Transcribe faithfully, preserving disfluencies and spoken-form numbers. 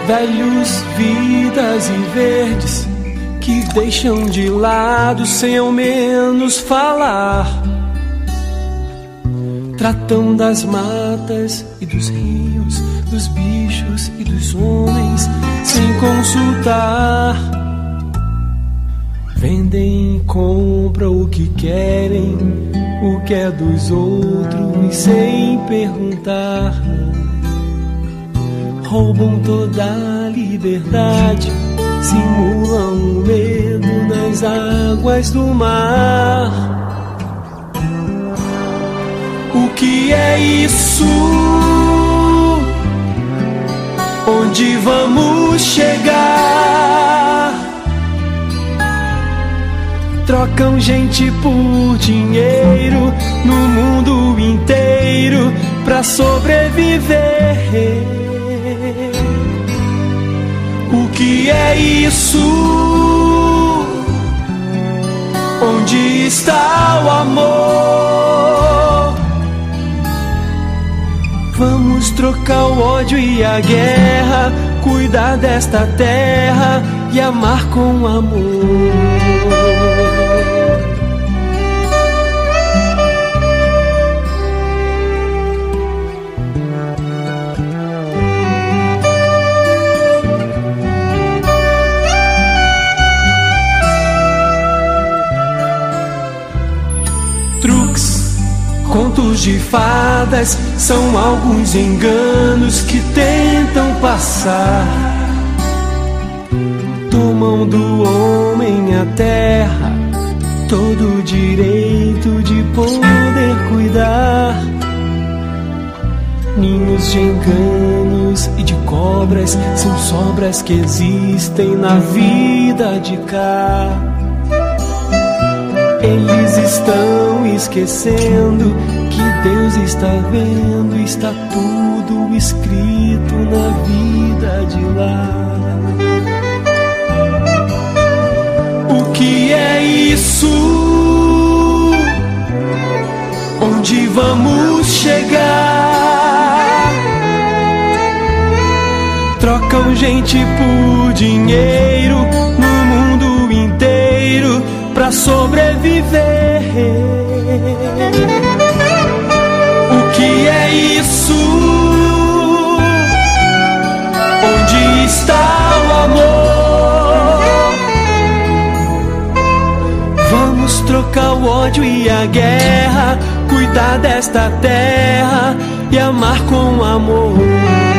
velhos, vidas e verdes que deixam de lado sem ao menos falar. Tratam das matas e dos rios, dos bichos e dos homens sem consultar. Vendem e compram o que querem, o que é dos outros sem perguntar. Roubam toda a liberdade, simulam o medo nas águas do mar. O que é isso? Onde vamos chegar? Trocam gente por dinheiro no mundo inteiro pra sobreviver. O que é isso? Onde está o amor? Vamos trocar o ódio e a guerra, cuidar desta terra e amar com amor. Truques, contos de fadas são alguns enganos que tentam passar. Tomam do homem a terra, todo o direito de poder cuidar. Ninhos de enganos e de cobras são sobras que existem na vida de cá. Eles estão esquecendo que Deus está vendo, está tudo escrito na vida de lá. O que é isso? Onde vamos chegar? Trocam gente por dinheiro no mundo inteiro pra sobreviver. O que é isso? Onde está o amor? Vamos trocar o ódio e a guerra, cuidar desta terra e amar com amor.